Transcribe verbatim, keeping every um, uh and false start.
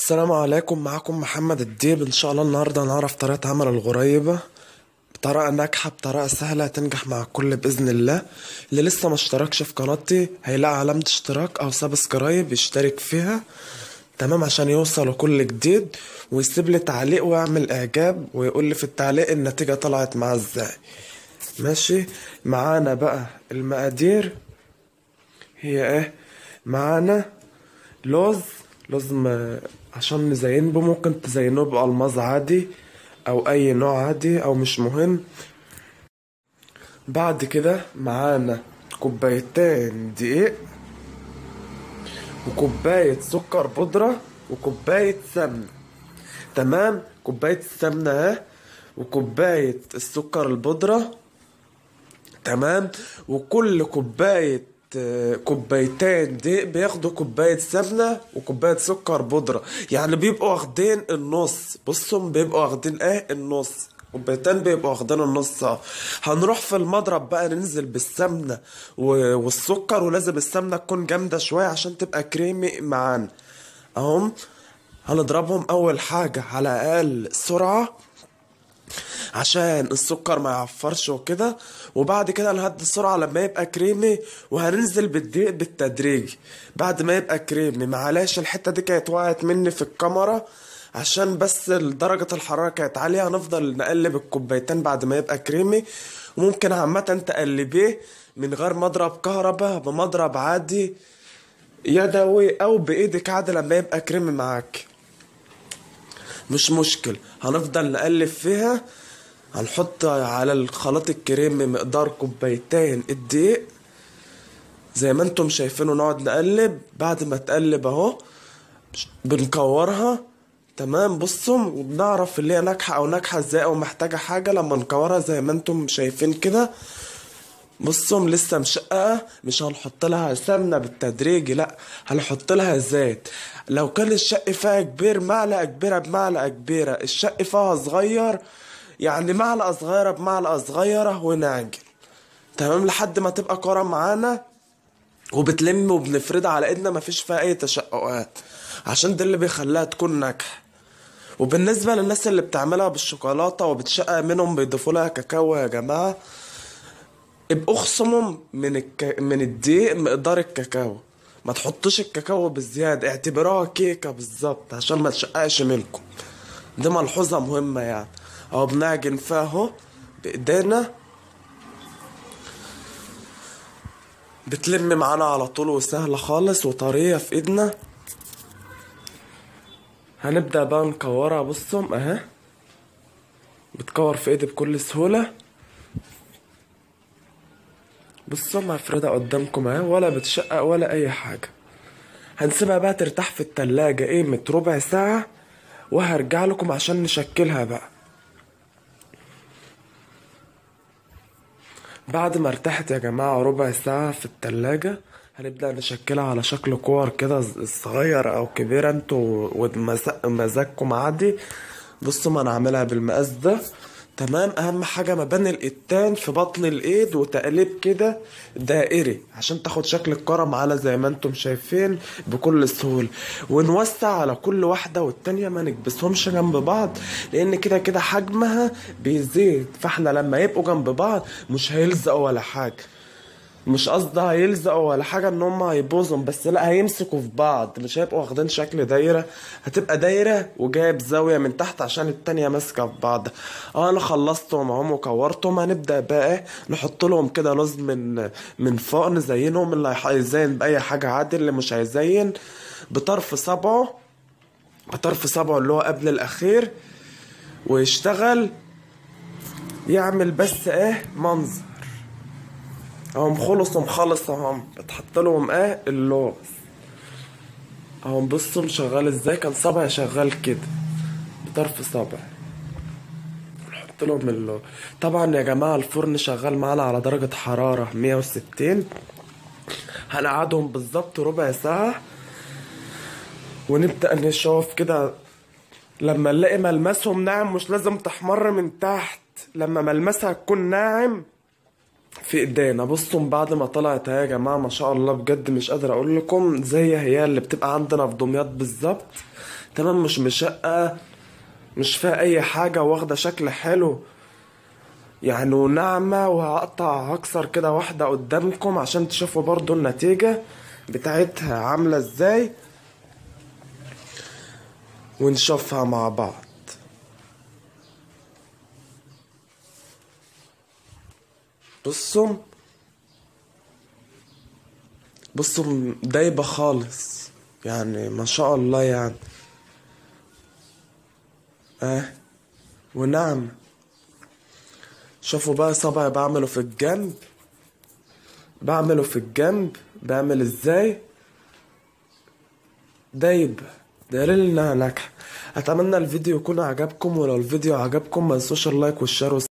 السلام عليكم، معكم محمد الديب. ان شاء الله النهارده هنعرف طريقه عمل الغريبه بطريقه ناجحه، بطريقه سهله تنجح مع الكل باذن الله. اللي لسه ما اشتركش في قناتي هيلاقي علامه اشتراك او سبسكرايب يشترك فيها، تمام، عشان يوصل كل جديد، ويسيب لي تعليق ويعمل اعجاب ويقول لي في التعليق النتيجه طلعت معاه ازاي. ماشي، معانا بقى المقادير هي ايه. معانا لوز لوز م... عشان نزين به، ممكن تزينوه بألماظ عادي او اي نوع عادي او مش مهم. بعد كده معانا كوبايتين دقيق، وكوباية سكر بودرة، وكوباية سمنة. تمام، كوباية السمنة اهي، وكوباية السكر البودرة. تمام، وكل كوباية كوبايتين دقيق بياخدوا كوباية سمنة وكوباية سكر بودرة، يعني بيبقوا واخدين النص. بصوا بيبقوا واخدين ايه النص، كوبايتين بيبقوا واخدين النص. اه هنروح في المضرب بقى ننزل بالسمنة والسكر، ولازم السمنة تكون جامدة شوية عشان تبقى كريمي معانا. اهم هنضربهم اول حاجة على اقل سرعة عشان السكر ما يعفرش وكده، وبعد كده نهدي السرعة لما يبقى كريمي، وهننزل بالدقيق بالتدريج بعد ما يبقى كريمي. معلش الحتة دي كانت وقعت مني في الكاميرا عشان بس درجة الحرارة كانت عالية. هنفضل نقلب الكوبايتين بعد ما يبقى كريمي، وممكن عامة تقلبيه من غير مضرب كهرباء، بمضرب عادي يدوي او بايدك عادي لما يبقى كريمي معاك، مش مشكل. هنفضل نقلب فيها. هنحط على الخلاط الكريمي مقدار كوبايتين الدقيق زي ما انتم شايفينه، نقعد نقلب. بعد ما تقلب اهو بنكورها. تمام، بصوا وبنعرف اللي هي ناجحه او ناجحه ازاي او محتاجه حاجه لما نكورها زي ما انتم شايفين كده. بصوا لسه مشققه، مش هنحط لها سمنه بالتدريج، لا هنحط لها زيت. لو كان الشق فيها كبير معلقه كبيره بمعلقه كبيره، الشق فيها صغير يعني معلقه صغيره بمعلقه صغيره، ونعجن. تمام لحد ما تبقى كرة معانا وبتلم وبنفردها على ايدنا، مفيش فيها اي تشققات، عشان ده اللي بيخليها تكون ناجحه. وبالنسبه للناس اللي بتعملها بالشوكولاته وبتشقق منهم بيضيفوا لها كاكاو يا جماعه، ابقوا اخصموا من الك... من الدقيق مقدار الكاكاو، ما تحطوش الكاكاو بالزياده، اعتبروها كيكه بالظبط عشان ما تشققش منكم. دي ملحوظه مهمه يعني. اهو بنعجن فيها اهو بايدينا، بتلم معانا على طول وسهله خالص وطريه في ايدنا. هنبدا بقى نكورها. بصوا اهي بتكور في ايدي بكل سهوله. بصوا مفردة قدامكم اهي، ولا بتشقق ولا اي حاجة. هنسيبها بقى ترتاح في التلاجة قيمة ربع ساعة، وهرجع لكم عشان نشكلها بقى. بعد ما ارتاحت يا جماعة ربع ساعة في التلاجة، هنبدأ نشكلها على شكل كور كده صغير او كبير، انتوا ومزاجكم عادي. بصوا ما انا عاملها بالمقاس ده. تمام، اهم حاجة مبان الايدتان في بطن الايد وتقليب كده دائري عشان تاخد شكل الكرم على زي ما انتم شايفين بكل سهولة. ونوسع على كل واحدة والتانية، ما نكبسهمش جنب بعض لان كده كده حجمها بيزيد، فاحنا لما يبقوا جنب بعض مش هيلزقوا ولا حاجة. مش قصدي هيلزقوا ولا حاجة ان هم هيبوظوا، بس لا هيمسكوا في بعض، مش هيبقوا واخدين شكل دايرة. هتبقى دايرة وجايب زاوية من تحت عشان التانية ماسكة في بعض. اه انا خلصتهم اهم وكورتهم. هنبدأ بقى ايه، نحط لهم كده لوز من من فوق، نزينهم. اللي هيزين بأي حاجة عادي، اللي مش هيزين بطرف صبعه، بطرف صبعه اللي هو قبل الأخير، ويشتغل يعمل بس ايه منظر. اهم خلصهم خالص اهم، بتحط لهم ايه اللوز اهم. بصوا شغال ازاي، كان صبعي شغال كده بطرف صبعي، نحط لهم اللوز. طبعا يا جماعه الفرن شغال معانا على درجه حراره مية وستين. هنقعدهم بالظبط ربع ساعه، ونبدا نشوف كده. لما نلاقي ملمسهم ناعم، مش لازم تحمر من تحت، لما ملمسها تكون ناعم في ايدينا. بصوا بعد ما طلعت اهي يا جماعه، ما شاء الله بجد مش قادر اقول لكم، زي هي اللي بتبقى عندنا في دمياط بالظبط. تمام، مش مشقه، مش فيها اي حاجه، واخده شكل حلو يعني وناعمه. وهقطع هكسر كده واحده قدامكم عشان تشوفوا برضو النتيجه بتاعتها عامله ازاي، ونشوفها مع بعض. بصوا بصوا دايبه خالص يعني، ما شاء الله يعني. اه وناعمه. شوفوا بقى صبعي بعمله في الجنب، بعمله في الجنب بعمل ازاي، دايب، دليل انها ناجحة. اتمنى الفيديو يكون عجبكم، ولو الفيديو عجبكم ما تنسوش اللايك والشير.